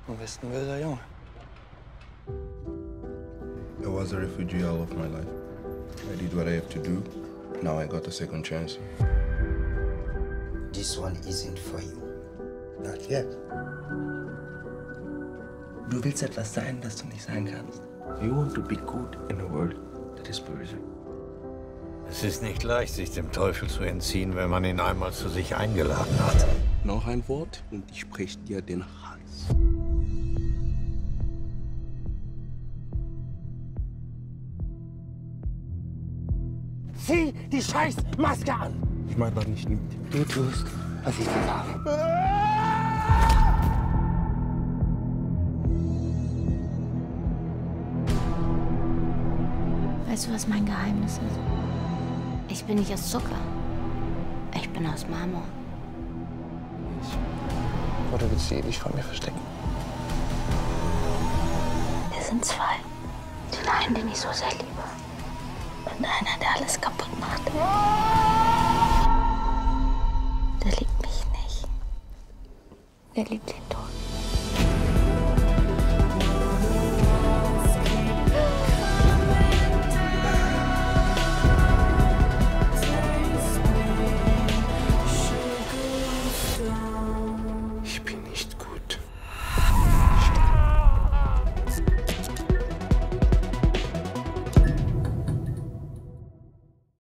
Du bist ein böser Junge. I was a refugee all of my life. I did what I have to do. Now I got a second chance. This one isn't for you. Not yet. Du willst etwas sein, das du nicht sein kannst. You want to be good in a world that is böse. Es ist nicht leicht, sich dem Teufel zu entziehen, wenn man ihn einmal zu sich eingeladen hat. Noch ein Wort und ich sprich dir den Hals. Zieh die scheiß Maske an! Ich meine das nicht mit. Du tust, was ich dir sage. Weißt du, was mein Geheimnis ist? Ich bin nicht aus Zucker. Ich bin aus Marmor. Oder willst du dich vor mir verstecken? Wir sind zwei. Den einen, den ich so sehr liebe. Und einer, der alles kaputt macht. Der liebt mich nicht. Der liebt den Tod.